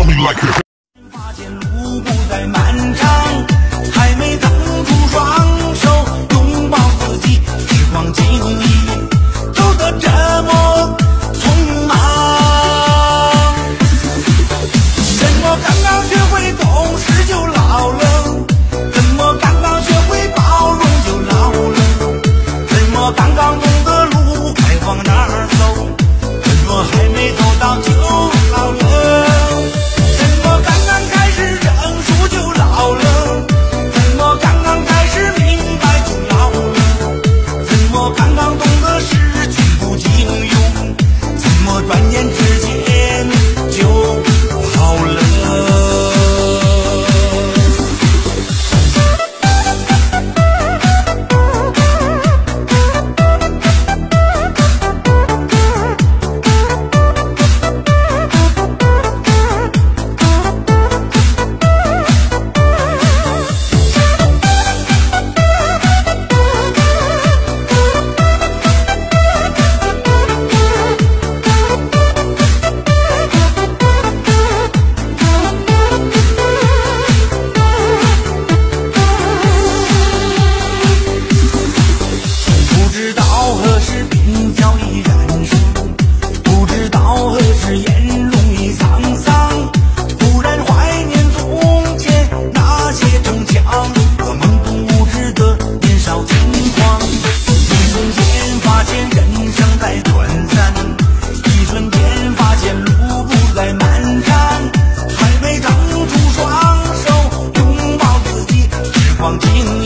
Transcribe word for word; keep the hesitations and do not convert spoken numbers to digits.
发现路不再漫长，还没腾出双手拥抱自己，时光经历走得这么匆忙。怎么刚刚学会懂事就老了？怎么刚刚学会包容就老了？怎么刚刚懂得路该往哪儿走？怎么还没走到就老了？转眼之间就好了。经